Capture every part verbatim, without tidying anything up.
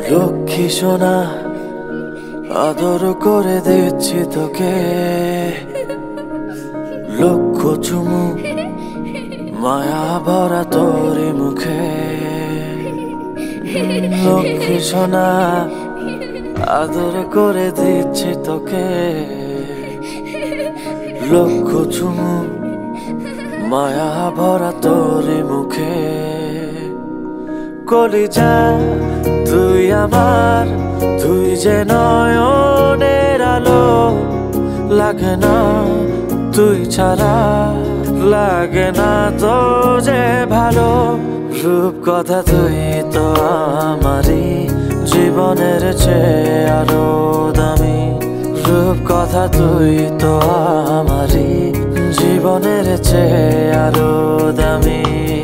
লক্ষ্মী সোনা আদর করে দিচ্ছি তোকে, লক্ষ চুমু মায়া ভরা তোর মুখে। লক্ষ্মী সোনা আদর করে দিচ্ছি তোকে, লক্ষ চুমু মায়া ভরা তোর মুখে। কলিজা তুই আমার, তুই যে নয়নের আলো, লাগে না তুই ছাড়া, লাগে না তো যে ভালো। রূপ কথা তুই তো আমারই জীবনের চেয়ে আরো দামি, রূপ কথা তুই তো আমারই জীবনের চেয়ে আরো দামি।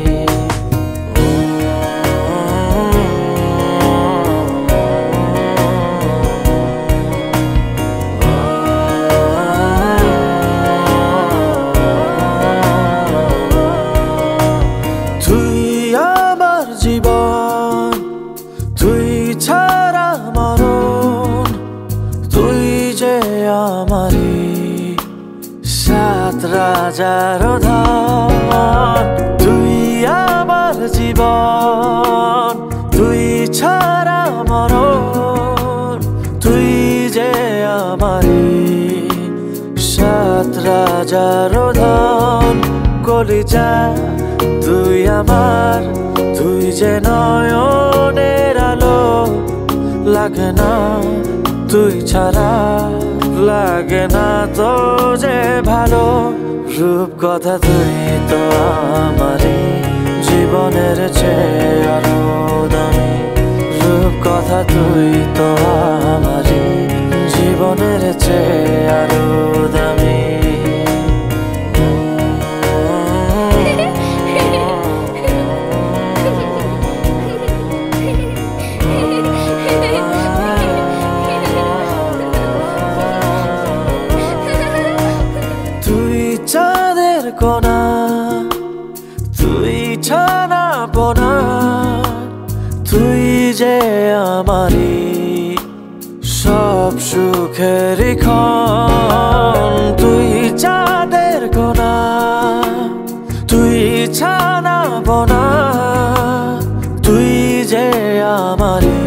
জীবন তুই ছাড়া মরণ, তুই যে আমারি সাত রাজার ধন। তুই আমার জীবন, তুই ছাড়া মরণ, তুই যে আমারি সাত রাজার ধন। কলিজা তুই আমার, তুই যে নয়নের আলো, লাগে না তুই ছাড়া, লাগে না তো যে ভালো। রূপ কথা তুই তো আমারই জীবনের চেয়ে আরো দামি, রূপ কথা তুই তো আমারই জীবনের চেয়ে আরো দামি। চাঁদের কোনা তুই ছানা বোনা, তুই যে আমারি সব সুখের ক্ষণ। তুই চাঁদের কোনা তুই ছানা বোনা, তুই যে আমারি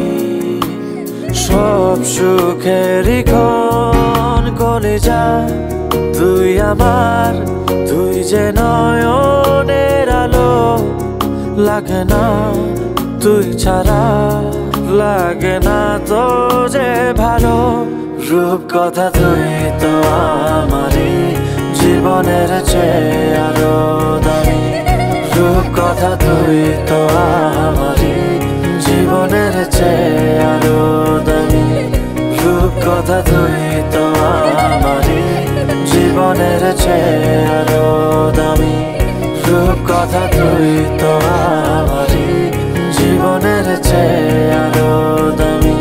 সব সুখের ক্ষণ। কলিজা তুই আমার, তুই যে নয়নের আলো, লাগে না তুই ছাড়া, লাগে না তো যে ভালো। রূপ কথা তুই তো আমারই জীবনের চেয়ে আরো দামি, রূপ কথা তুই তো আমারই জীবনের চেয়ে আরো দামি, রূপ কথা তুই তো আমারই জীবনের চেয়ে আরো দামি, রূপ কথা তুই তো আমারই জীবনের চেয়ে আরো দামি।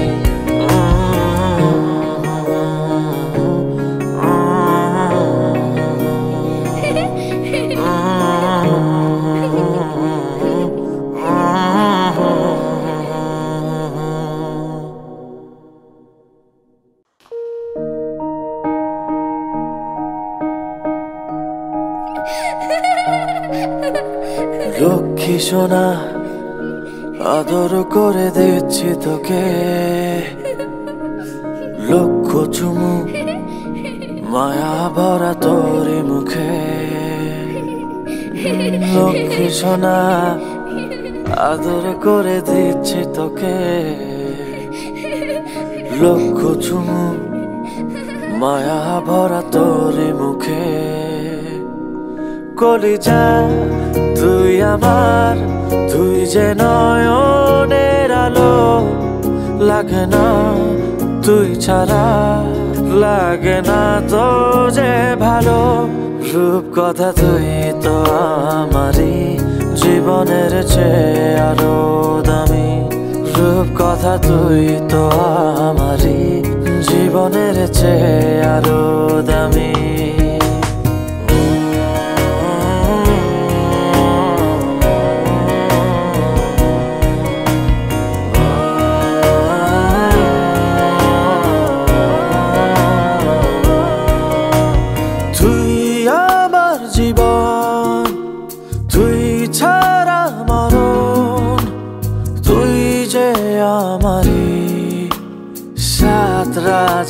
লক্ষ্মী সোনা আদর করে দিচ্ছি তোকে, লক্ষ চুমু মায়া ভরা তোর মুখে। লক্ষ্মী সোনা আদর করে দিচ্ছি তোকে, লক্ষ চুমু মায়া ভরা তোর মুখে। কলিজা তুই আমার, তুই যে নয়নের আলো, লাগে না তুই ছাড়া, লাগে না তো যে ভালো। রূপ কথা তুই তো আমারই জীবনের চেয়ে আরো দামি, রূপ কথা তুই তো আমারই জীবনের চেয়ে আরো দামি।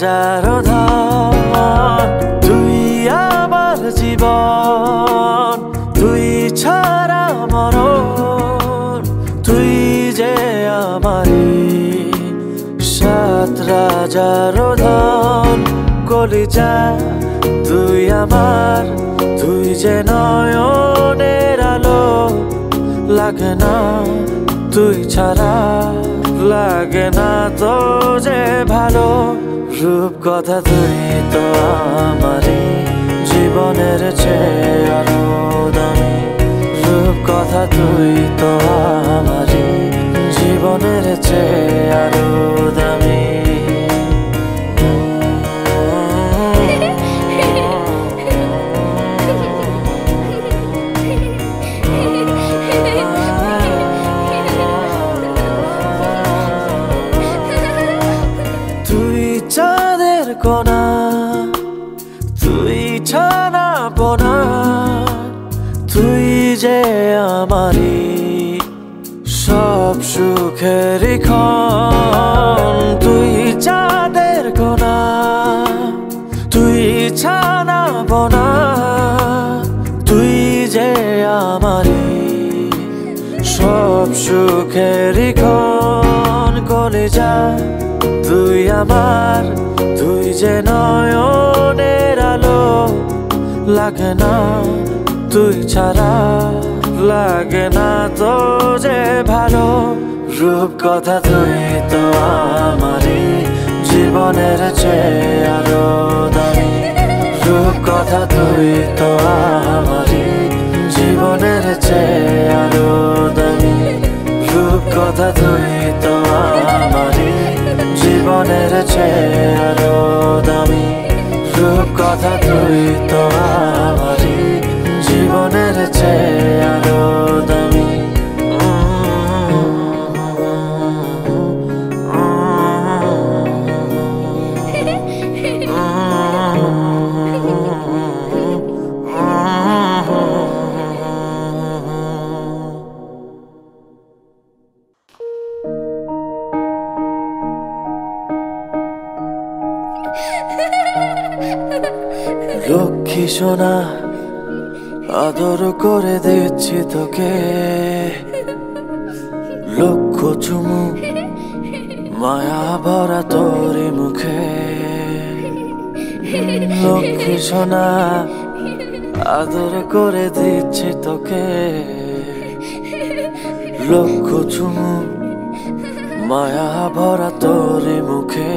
রাজার ধন তুই আমার জীবন তুই ছাড়া মরণ তুই যে আমারি সাত রাজার ধন কলিজা তুই আমার তুই যে নয়নের আলো লাগে না তুই ছাড়া লাগে না তো যে ভালো রূপ কথা তুই তো আমারই জীবনের চেয়ে আরো দামি রূপ কথা তুই তো আমারই জীবনের চেয়ে আরো দামি চাঁদের কোনা তুই ছানা বোনা তুই যে আমারি সব সুখের ক্ষণ তুই চাঁদের কোনা তুই ছানা বোনা তুই যে আমারি সব সুখের ক্ষণ কলিজা তুই আমার তুই যে নয়নের আলো লাগে না তুই ছাড়া লাগে না তো যে ভালো রূপ কথা তুই তো আমারই জীবনের চেয়ে আরো দামি রূপ কথা তুই তো আমারই জীবনের চেয়ে আরো দামি রূপ কথা তুই তো আমারই জীবনের চেয়ে আরো দামি রূপ কথা তুই তো আমারই জীবনের চেয়ে আরো দামি লক্ষ্মী সোনা আদর করে দিচ্ছি তোকে লক্ষ চুমু মায়া ভরা তোর মুখে লক্ষ্মী সোনা আদর করে দিচ্ছি তোকে লক্ষ চুমু মায়া ভরা তোর মুখে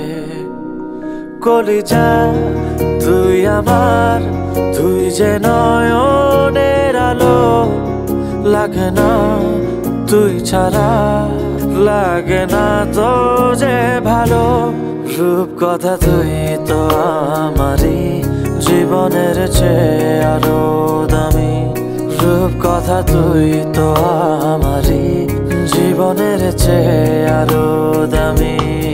কলিজা তুই আমার তুই যে নয়নের আলো লাগে না তুই ছাড়া লাগে না তো যে ভালো রূপ কথা তুই তো আমারই জীবনের চেয়ে আরো দামি রূপ কথা তুই তো আমারই জীবনের চেয়ে আরো দামি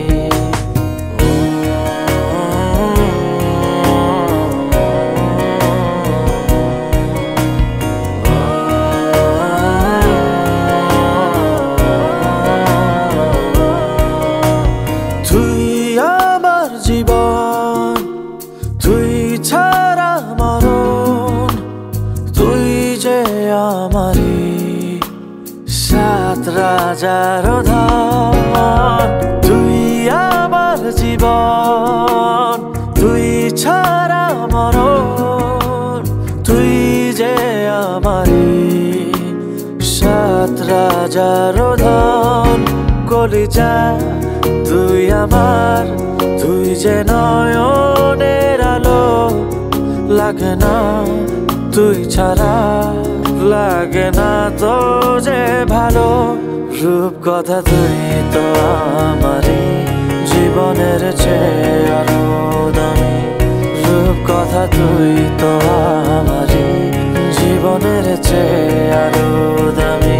জীবন তুই ছাড়া মরণ তুই যে আমারি সাত রাজার ধন তুই আমার জীবন তুই ছাড়া মরণ তুই যে আমারি সাত রাজার ধন কলিজা তুই আমার তুই যে নয়নের আলো লাগে না তুই ছাড়া লাগে না তো যে ভালো রূপ কথা তুই তো আমারই জীবনের চেয়ে আরো দামি রূপ কথা তুই তো আমারই জীবনের চেয়ে আরো দামি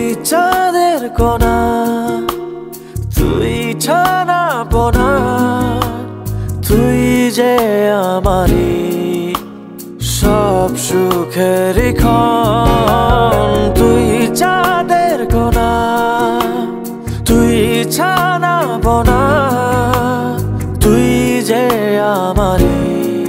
কোনা তুই ছানা বোনা সব সুখেরই ক্ষণ তুই চাঁদের কোনা, তুই ছানা বনা, তুই যে আমারই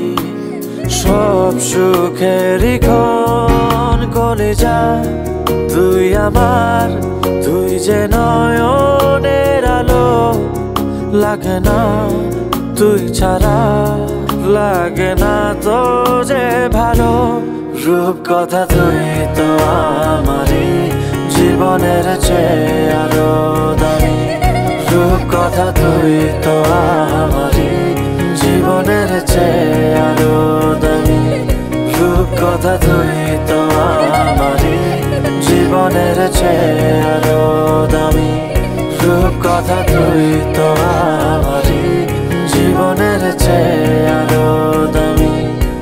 সব সুখেরই ক্ষণ। কলিজা তুই আমার, তুই যে নয়নের আলো, লাগে না তুই ছাড়া, লাগে না তো যে ভালো। রূপ কথা তুই তো আমারই জীবনের চেয়ে আরো দামি, রূপ কথা তুই তো আমারই জীবনের চেয়ে আরো দামি, রূপ কথা তুই তো আমারই জীবনের চেয়ে আরো দামি, রূপ কথা তুই তো আমারই জীবনের চেয়ে আরো দামি।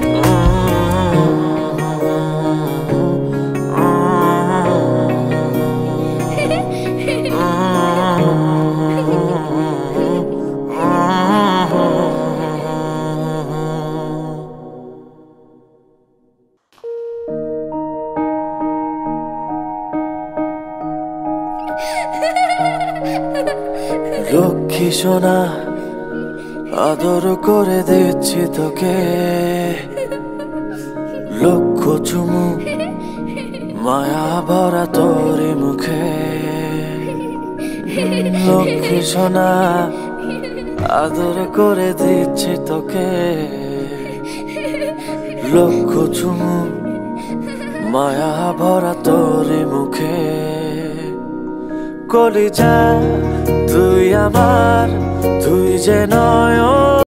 লক্ষ্মী সোনা আদর করে দিচ্ছি তোকে, লক্ষ চুমু মায়া ভরা তোর মুখে। লক্ষ্মী সোনা আদর করে দিচ্ছি তোকে, লক্ষ চুমু মায়া ভরা তোর মুখে। কলিজা তুই আমার, তুই যে নয়ন